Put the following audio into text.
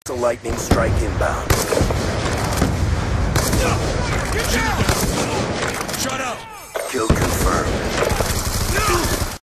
A lightning strike inbound. Get down! Shut up! Kill confirmed.